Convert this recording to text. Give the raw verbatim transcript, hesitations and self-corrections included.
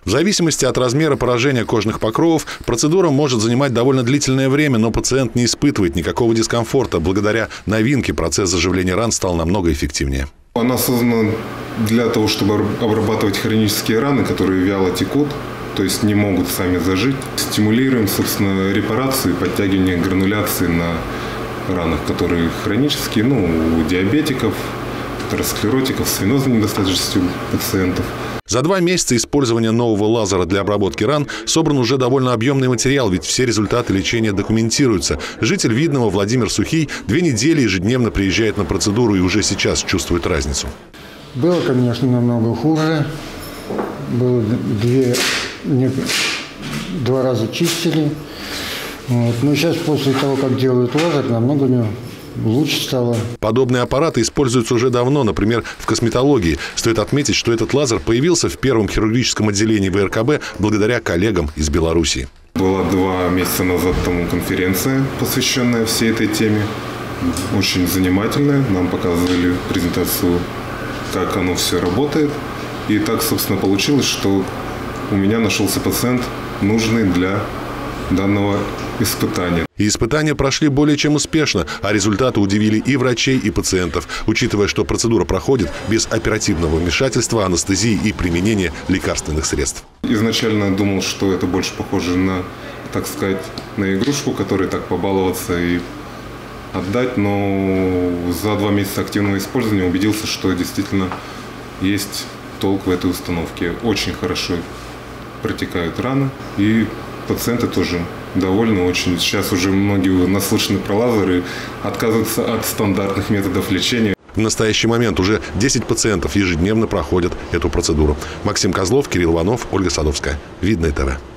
В зависимости от размера поражения кожных покровов процедура может занимать довольно длительное время, но пациент не испытывает никакого дискомфорта. Благодаря новинке процесс заживления ран стал намного эффективнее. Она создана для того, чтобы обрабатывать хронические раны, которые вяло текут, то есть не могут сами зажить. Стимулируем, собственно, репарацию и подтягивание грануляции на ранах, которые хронические, ну, у диабетиков, атеросклеротиков, с венозной недостаточностью пациентов. За два месяца использования нового лазера для обработки ран собран уже довольно объемный материал, ведь все результаты лечения документируются. Житель Видного Владимир Сухий две недели ежедневно приезжает на процедуру и уже сейчас чувствует разницу. Было, конечно, намного хуже. Было две, не, два раза чистили. Вот. Но сейчас после того, как делают лазер, намного лучше стало. Подобные аппараты используются уже давно, например, в косметологии. Стоит отметить, что этот лазер появился в первом хирургическом отделении вэ эр ка бэ благодаря коллегам из Беларуси. Была два месяца назад тому конференция, посвященная всей этой теме. Очень занимательная. Нам показывали презентацию, как оно все работает. И так, собственно, получилось, что у меня нашелся пациент, нужный для данного испытания. И испытания прошли более чем успешно, а результаты удивили и врачей, и пациентов, учитывая, что процедура проходит без оперативного вмешательства, анестезии и применения лекарственных средств. Изначально думал, что это больше похоже на, так сказать, на игрушку, которой так побаловаться и отдать, но за два месяца активного использования убедился, что действительно есть толк в этой установке. Очень хорошо протекают раны, и пациенты тоже довольны очень. Сейчас уже многие наслышаны про лазеры, отказываются от стандартных методов лечения. В настоящий момент уже десять пациентов ежедневно проходят эту процедуру. Максим Козлов, Кирилл Иванов, Ольга Садовская. Видное ТВ.